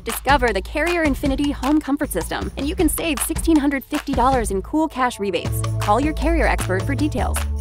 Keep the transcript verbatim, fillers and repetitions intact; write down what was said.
Discover the Carrier Infinity Home Comfort System, and you can save one thousand six hundred fifty dollars in cool cash rebates. Call your Carrier expert for details.